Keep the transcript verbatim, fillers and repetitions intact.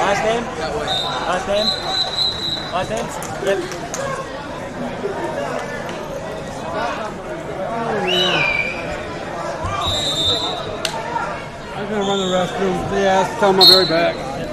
Last name? That way. Last name? Last name? Yep. Oh, man. I'm going to run the restroom. Yeah, tell them I'll be right back.